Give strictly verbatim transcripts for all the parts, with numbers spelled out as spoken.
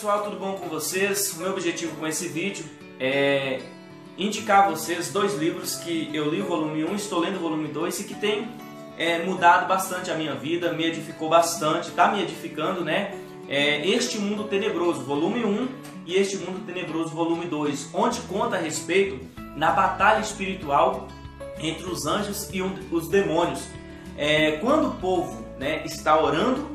pessoal, tudo bom com vocês? O meu objetivo com esse vídeo é indicar a vocês dois livros que eu li o volume um, estou lendo o volume dois e que tem é, mudado bastante a minha vida, me edificou bastante, está me edificando, né? É, Este Mundo Tenebroso, volume um, e Este Mundo Tenebroso, volume dois, onde conta a respeito da batalha espiritual entre os anjos e os demônios. É, quando o povo, né, está orando,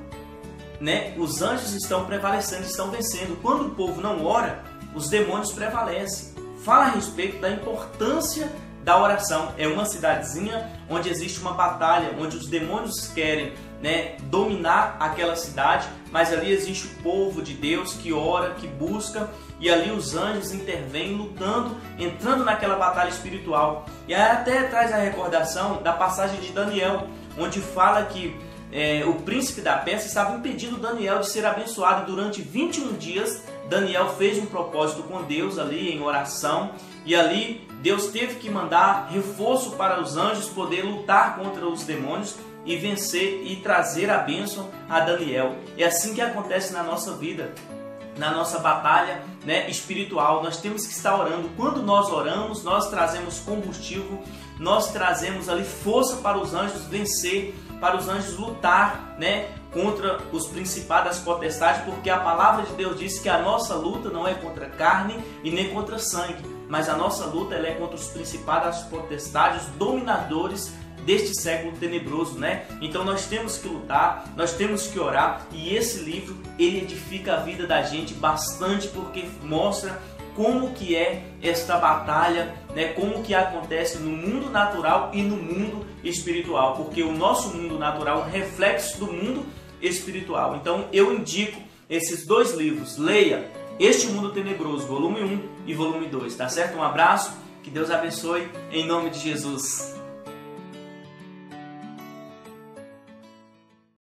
né, os anjos estão prevalecendo, estão vencendo. Quando o povo não ora, os demônios prevalecem. Fala a respeito da importância da oração. É uma cidadezinha onde existe uma batalha, onde os demônios querem, né, dominar aquela cidade, mas ali existe o povo de Deus que ora, que busca, e ali os anjos intervêm lutando, entrando naquela batalha espiritual. E aí até traz a recordação da passagem de Daniel, onde fala que é, o príncipe da Pérsia estava impedindo Daniel de ser abençoado. Durante vinte e um dias Daniel fez um propósito com Deus ali em oração, e ali Deus teve que mandar reforço para os anjos poder lutar contra os demônios e vencer e trazer a bênção a Daniel. É assim que acontece na nossa vida, na nossa batalha, né, espiritual. Nós temos que estar orando. Quando nós oramos, nós trazemos combustível, nós trazemos ali força para os anjos vencer, para os anjos lutar, né, contra os principados, as potestades, porque a palavra de Deus diz que a nossa luta não é contra carne e nem contra sangue, mas a nossa luta ela é contra os principados, as potestades, os dominadores deste século tenebroso, né? Então nós temos que lutar, nós temos que orar, e esse livro ele edifica a vida da gente bastante, porque mostra como que é esta batalha, né? Como que acontece no mundo natural e no mundo espiritual, porque o nosso mundo natural é um reflexo do mundo espiritual. Então eu indico esses dois livros. Leia Este Mundo Tenebroso, volume um e volume dois, tá certo? Um abraço, que Deus abençoe, em nome de Jesus.